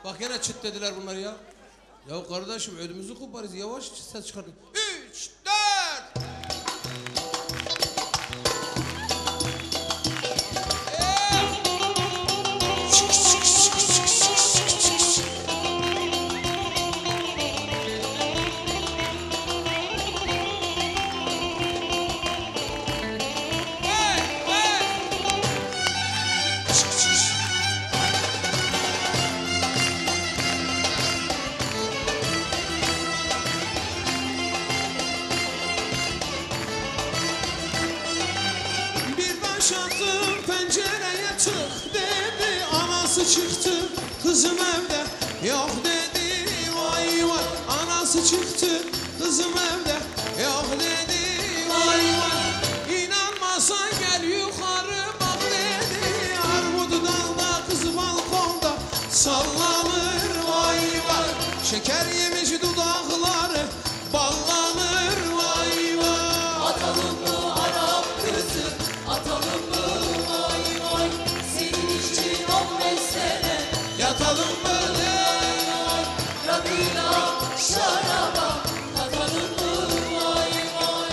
Bak yine çıt dediler bunlar ya. Ya kardeşim ödümüzü koparız, yavaş ses çıkartın. 3, 4. Şaktım pencereye çık dedi, anası çıktı kızım evde yok dedi, vay vay. Anası çıktı kızım evde yok dedi, vay vay. İnanmazsan gel yukarı bak dedi, armut dalda kız balkonda sallanır, vay vay. Şeker yemiş dudakları ballanır, vay vay. Atalım mı Arap kızı, atalım mı vay vay. Senin için 15 sene Yatalım mı? rakıyla şaraba, atalım mı vay vay.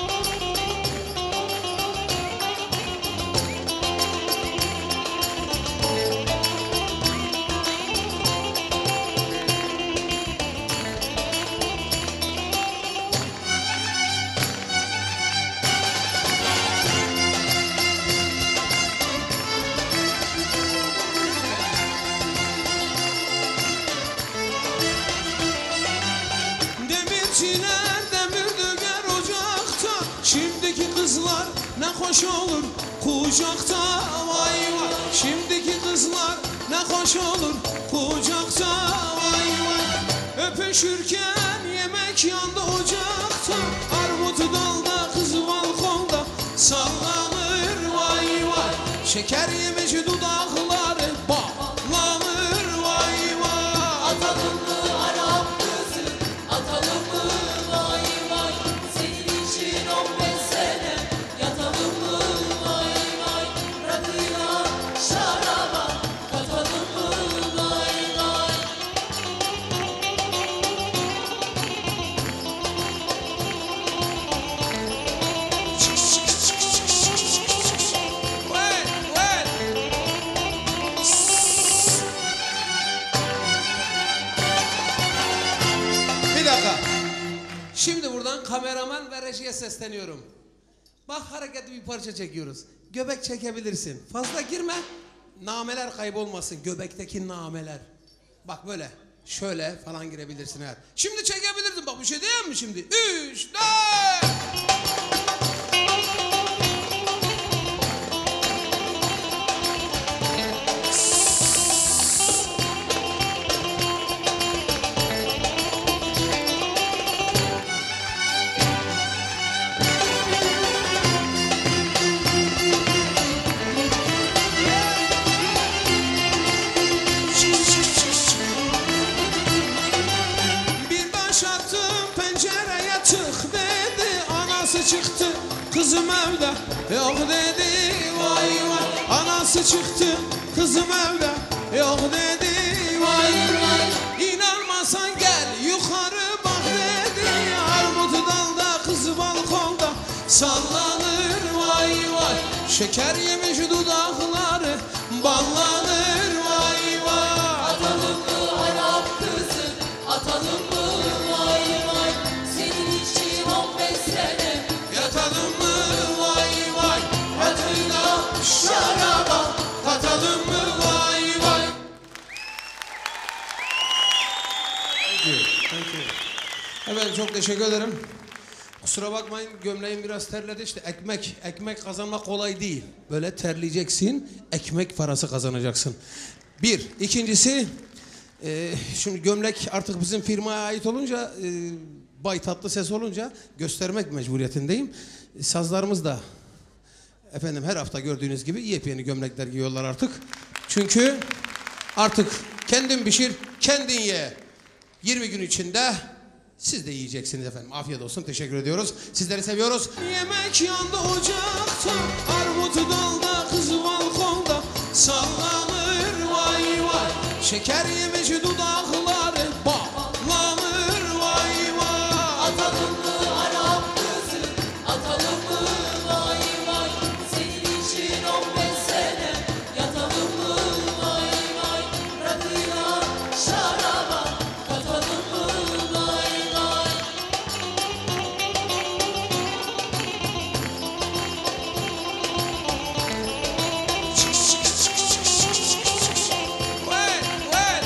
Demirciler demir döger ocakta, şimdiki kızlar ne hoş olur kucakta, vay vay. Şimdiki kızlar ne hoş olur kucakta, vay vay. Öpüşürken yemek yandı ocakta, armut dalda kız balkonda sallanır, vay vay. Şeker yemiş dudakları bağlanır, vay vay. Atalım mı Arap kızı, atalım mı vay vay. Senin için 15 sene yatalım mı vay vay. Rakıyla şaraba, katalım mı vay vay. Vay vay. Bir dakika. Şimdi buradan kameraman ve rejiye sesleniyorum. Bak hareketli bir parça çekiyoruz. Göbek çekebilirsin. Fazla girme. Nameler kaybolmasın. Göbekteki nameler. Bak böyle. Şöyle falan girebilirsin eğer. Şimdi çekebilirsin. Bak bir şey diyeyim mi şimdi? 3, 4. Bir baş attım pencereye çık dedi, anası çıktı kızım evde yok dedi, vay vay. Anası çıktı kızım evde yok dedi, vay vay. İnanmasan gel yukarı bak dedi, armut dalda kız balkonda sallanır, vay vay. Şeker yemiş dudakları ballanır, vay vay. Atalım mı Arap kızı, atalım mı vay vay. Senin için 15 sene Yatalım mı vay vay, rakıyla şaraba katalım mı vay vay. Evet çok teşekkür ederim. Kusura bakmayın gömleğim biraz terledi işte ekmek kazanmak kolay değil. Böyle terleyeceksin, ekmek parası kazanacaksın. Bir. İkincisi şimdi gömlek artık bizim firmaya ait olunca Bay Tatlı Ses olunca göstermek mecburiyetindeyim. Sazlarımız da efendim her hafta gördüğünüz gibi yepyeni gömlekler giyiyorlar artık. Çünkü artık kendin pişir, kendin ye. 20 gün içinde siz de yiyeceksiniz efendim. Afiyet olsun. Teşekkür ediyoruz. Sizleri seviyoruz. Yemek yandı ocakta, armut dalda kız balkonda sallanır, vay vay. Şeker yemiş dudakları bağlanır vay vay. Atalım mı Arap kızı, atalım mı vay vay. Senin için 15 sene yatalım mı vay vay. Rakıyla şaraba katalım mı vay vay. Vay vay.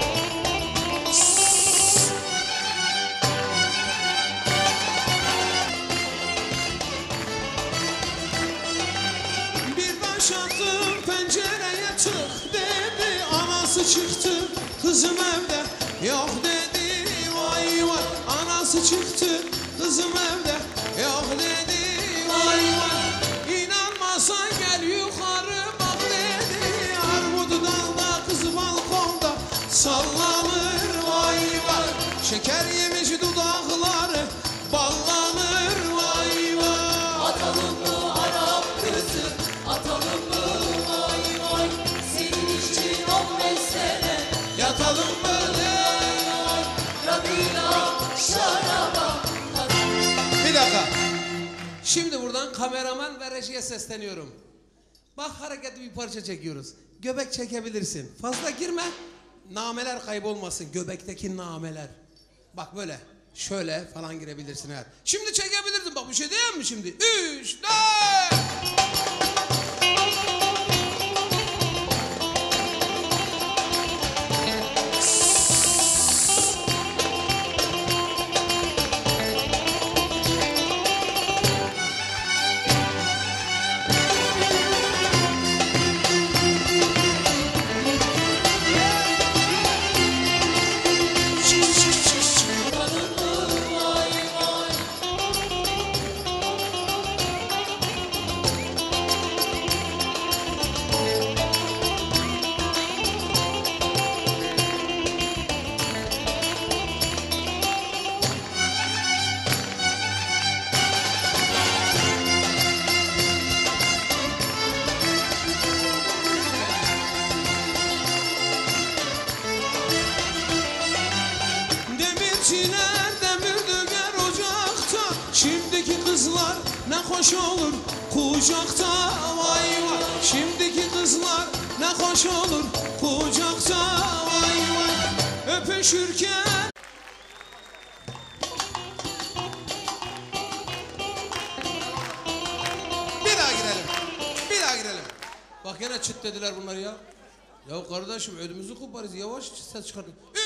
Bir baş attım pencereye çık dedi. Anası çıktı kızım evde yok dedi. Vay vay. Anası çıktı kızım evde yok dedi. Vay vay. İnanmazsan gel yukarı bak dedi. Armut dalda kız balkonda sallanır vay vay. Şeker yemiş dudakları ballanır vay vay. Atalım mı Arap kızı, atalım mı vay vay. Senin için 15 sene Yatalım böyle. rakıyla şaraba katalım. Bir dakika. Şimdi buradan kameraman ve rejiye sesleniyorum. Bak hareketli bir parça çekiyoruz. Göbek çekebilirsin. Fazla girme. Nameler kaybolmasın. Göbekteki nameler. Bak böyle. Şöyle falan girebilirsin eğer. Şimdi çekebilirsin. Bak bir şey diyeyim mi şimdi? 3, 4. Atalım mı vay vay. Demirciler demir döger ocakta. Şimdiki kızlar ne hoş olur kucakta vay vay. Şimdiki kızlar ne hoş olur kucakta vay vay. Öpüşürken Bir daha girelim. Bir daha girelim. Bak yine çıt dediler bunlar ya. Ya kardeşim ödümüzü koparız. Yavaş ses çıkartın.